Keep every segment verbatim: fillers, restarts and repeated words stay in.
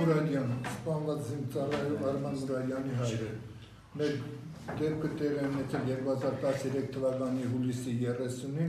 Մուրադյան, սպանված իմ ծառայող Արման Մուրադյանի հայրը։ Մեր դեպքը տեղի ունեցել երկու հազար տասներեք թվականի հուլիսի երեսունին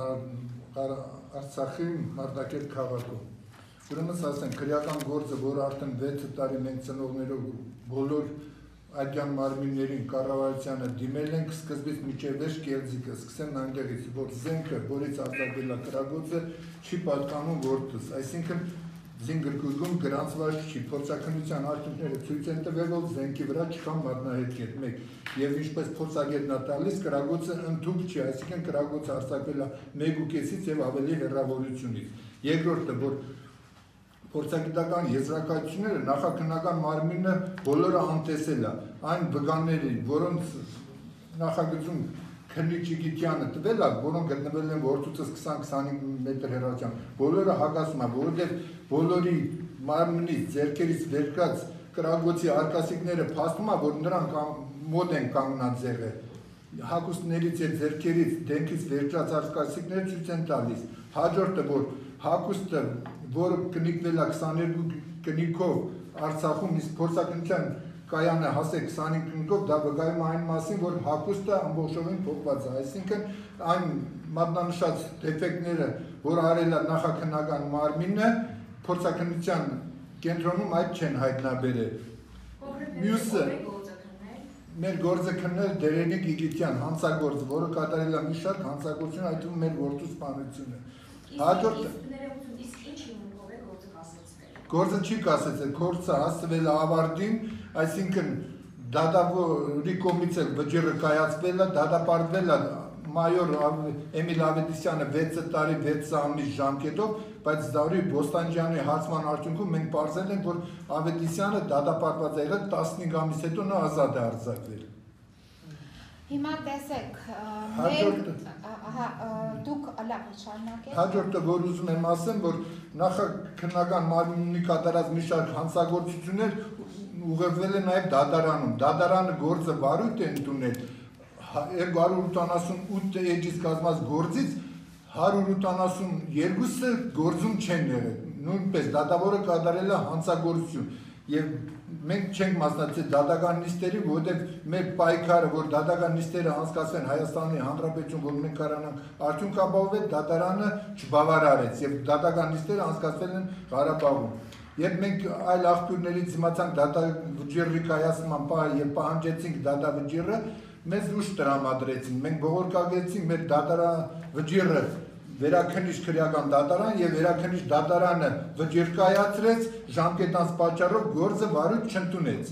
Արցախի Մարտակերտ քաղաքում։ Ուրեմն ասեմ, քրեական գործը, որ արդեն վեց տարի մենք ծնողներով բոլոր ադյան մարմիններին կառավարությանը դիմել ենք, սկզբից մինչև վերջ կեղծիկը, սկսեն այնտեղից, որ զենքը, որից արձակվել է կրագործը, չի պատկանում որդուս, այսինքն զինգրգույգում գրանցված չի, փորձաքննության արդյունքները ցույց են տվել, որ զենքի վրա չկան մատնահետքեր, մեկ, եւ ինչպես փորձագետն է տալիս, կրագործը ընդհուպ չի, այսինքն կրագործը արձակվել է մեկ ու կեսից եւ ավելի հեռավորությունից։ Երկրորդը, որ փորձագիտական եզրակացությունները նախաքննական մարմինը բոլորը անտեսել է, այն վկաններին, որոնց նախագծում քննիչի գիտյանը տվել է, որոնք գտնվել են որդուց քսան-քսանհինգ մետր հեռացան, բոլորը հակասում է, որովհետև բոլորի մարմնից, ձեռքերից վերկած կրագոցի արկասիկները փաստում է, որ նրանք մոտ են կանգնած եղել, հագուստներից եւ ձեռքերից, դեմքից վերջած արկասիկները ցույց են տալիս։ Հաջորդը, որ հագուստը, որը կնիկվել է քսաներկու կնիկով Արցախում, իսկ փորձաքննության կայանը հասել քսանհինգ կնիկով, դա վկայում է այն մասին, որ հագուստը ամբողջովին փոխված է, այսինքն այն մատնանշած դեֆեկտները, որ արել է նախաքննական մարմինը, փորձաքննության կենտրոնում այդ չեն հայտնաբերել։ Մյուսը մեր գործը քննել Դերենի Գիգիտյան, հանցագործ, որը կատարել է մի շատ հանցագործություն, այդ թվում մեր որդու սպանությունը։ Հաջորդը գործը չի կասեցել, գործը հասցվել է ավարտին, այսինքն դատավորի կողմից էլ վճիռը կայացվել է, դատապարտվել է մայոր Էմիլ Ավետիսյանը վեց տարի վեց ամիս ժամկետով, բայց Զավրի Բոստանջյանի հարցման արդյունքում մենք պարզել ենք, որ Ավետիսյանը դատապարտված է եղել տասնհինգ ամիս հետո նա ազատ է արձակվել։ Հիմա տեսեք, դուք լավ շարունակեք։ Հաջորդը, որ ուզում եմ ասեմ, որ նախաքննական մարմինի կատարած մի շարք հանցագործություններ ուղղվել է նաև դատարանում։ Դատարանը գործը վարույթ է ընդունել երկու հարյուր ութանասունութ էջից կազմած գործից հարյուր ութանասունյոթը գործում չեն եղել։ Նույնպես դատավորը կատարել է հանցագործություն։ Եվ մենք չենք մասնակցել դատական նիստերի, որովհետև մեր պայքարը, որ դատական նիստերը անցկացվեն Հայաստանի Հանրապետություն, որ մենք կարողանանք արդյունք ապահովել, դատարանը չբավարարեց եւ դատական նիստերը անցկացվել են Ղարաբաղում։ Երբ մենք այլ աղբյուրներից իմացանք դատավճիռի կայացման պահը եւ պահանջեցինք դատավճիռը, մեզ ուշ տրամադրեցին, մենք բողոքարկեցինք մեր դատավճիռը վերաքննիչ քրեական դատարան եւ վերաքննիչ դատարանը վճիռ կայացրեց, ժամկետանց պատճառով գործը վարույթ չընդունեց։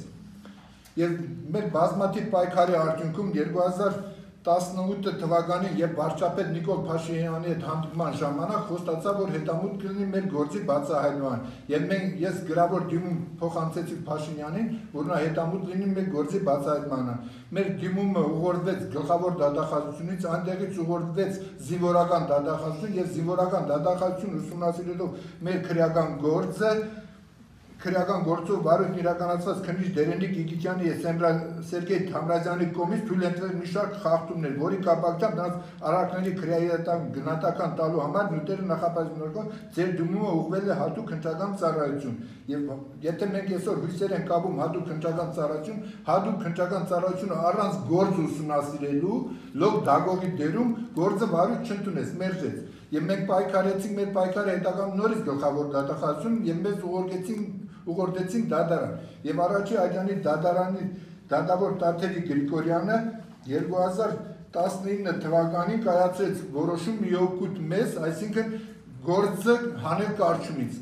Եվ մեր բազմաթիվ պայքարի արդյունքում երկու հազար տասնութ թվականին, երբ վարչապետ Նիկոլ Փաշինյանի հետ հանդիպման ժամանակ խոստացավ, որ հետամուտ կլինի մեր գործի բացահայտման։ Եվ մենք ես գրավոր դիմում փոխանցեցի Փաշինյանին, որ նա հետամուտ լինի մեր գործի բացահայտմանը։ Մեր դիմումը ուղղորդվեց գլխավոր դատախազությունից, այնտեղից ուղղորդվեց զինվորական դատախազություն եւ զինվորական դատախազություն ուսումնասիրելով մեր քրեական գործը, քրեական գործով վարույթ իրականացված քննիչ Դերենի Գիգիտյանի եւ Սերգեյ Թամրազյանի կողմից թույլ ընտրել մի շարք խախտումներ, որի կապակցությամբ նրանց արարքների քրեական գնահատական տալու համար նյութերը նախապատրաստական ձեր դիմումը ուղղվել է հատուկ քննչական ծառայություն։ Եվ եթե մենք այսօր հույսեր ենք կապում հատուկ քննչական ծառայություն, հատուկ քննչական ծառայությունը առանց գործ ուսումնասիրելու, լոկ դագողի դերում գործը վարույթ չընդունեց, մերժեց։ Եվ մենք պայքարեցինք, մեր պայքարը հետագայում նորից գլխավոր դատախազություն եւ մեզ ուղղորդեցին ուղղորդեցին դատարան։ Եվ առաջի աջանի դատարանի դատավոր Տաթևի Գրիգորյանը երկու հազար տասնինը թվականին կայացրեց որոշում մի օգուտ մեզ, այսինքն գործը հանել կարճումից։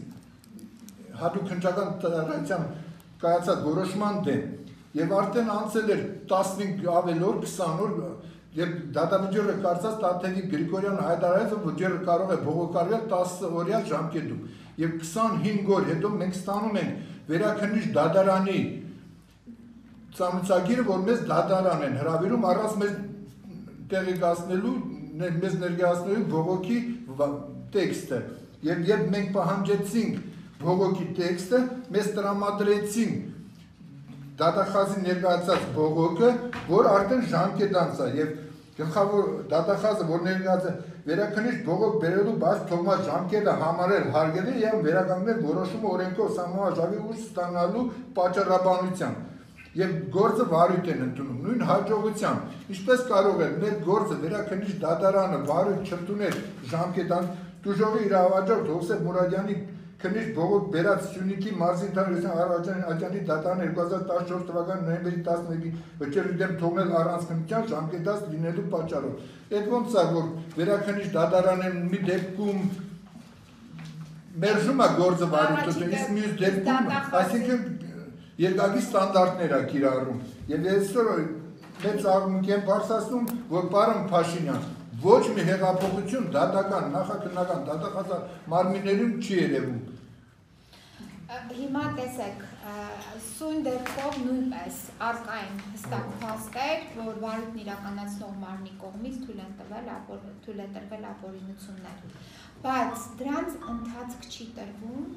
Հատուկ քննչական ծառայության կայացած որոշման դեմ։ Եվ արդեն անցել էր տասնհինգ ավել օր, քսան օր, եւ դատավճիռը կարծած Տաթևի Գրիգորյանը հայտարարեց, որ վճիռը կարող է բողոքարկվել տասը օրյա ժամկետում։ Եվ քսանհինգ օր հետո մենք ստանում ենք վերաքննիչ դատարանի ծանուցագիրը, որ մեզ դատարան են հրավիրում առանց մեզ տեղեկացնելու, մեզ ներկայացնելու բողոքի տեքստը։ Եվ երբ մենք պահանջեցինք բողոքի տեքստը, մեզ տրամադրեցին դատախազի ներկայացած բողոքը, որ արդեն ժամկետանց է եւ գլխավոր դատախազը, որ ներկայացած վերաքննիչ բողոք բերելու բաց թողված ժամկետը համարել հարգելի եւ վերականգնել որոշումը օրենքով սահմանված ուժ ստանալու պատճառաբանությամբ եւ գործը վարույթ են ընդունում նույն հաջողությամբ ինչպես կարող է մեր գործը վերաքննիչ դատարանը վարույթ չընդունել ժամկետան դժողի իրավաճառ Հովսեփ Մուրադյանի քննիչ բողոք բերած Սյունիքի մարզի Ղարաբաղյան աջանի դատարանը երկու հազար տասնչորս թվականի նոյեմբերի տասնմեկի վճռի դեմ թողնել առանց քննության ժամկետած լինելու պատճառով։ Այդ ոնց է որ վերաքննիչ դատարանը մի դեպքում մերժում է գործը վարույթ, իսկ մյուս դեպքում, այսինքն երկակի ստանդարտներ է կիրառում։ Եվ այսօր մեծ աղմուկ եմ բարձրացնում, որ պարոն Փաշինյան ոչ մի հեղափոխություն դատական, նախաքննական, դատախազար մարմիններում չի երևում։ Հիմա տեսեք, սույն դեպքով նույնպես առկա են հստակ փաստեր, որ վարույթն իրականացնող մարմնի կողմից թույլ են տվել, թույլ է տրվել ապօրինություններ։ Բայց դրանց ընթացք չի տրվում